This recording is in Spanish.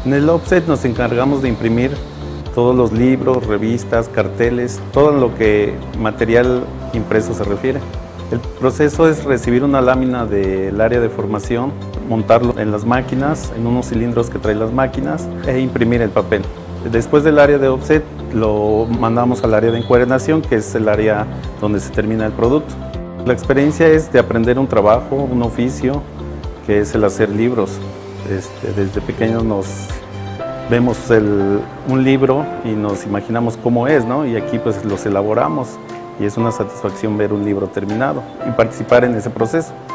En el offset nos encargamos de imprimir todos los libros, revistas, carteles, todo lo que material impreso se refiere. El proceso es recibir una lámina del área de formación, montarlo en las máquinas, en unos cilindros que traen las máquinas, e imprimir el papel. Después del área de offset lo mandamos al área de encuadernación, que es el área donde se termina el producto. La experiencia es de aprender un trabajo, un oficio, que es el hacer libros. Desde pequeños vemos un libro y nos imaginamos cómo es, ¿no? Y aquí pues los elaboramos y es una satisfacción ver un libro terminado y participar en ese proceso.